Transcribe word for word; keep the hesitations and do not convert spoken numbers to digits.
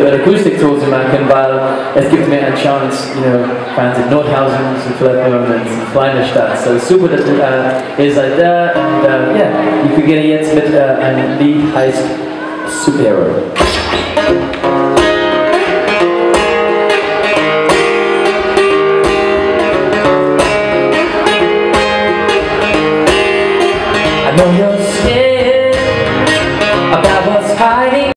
Akustik-Tour zu machen, weil es gibt mir eine Chance, you know, Fans in Nordhausen, in Philippinen, in kleine Stadt. So super, dass uh, ihr seid da und uh, yeah, ich beginne jetzt mit uh, einem Lied, heißt Superhero. I know you're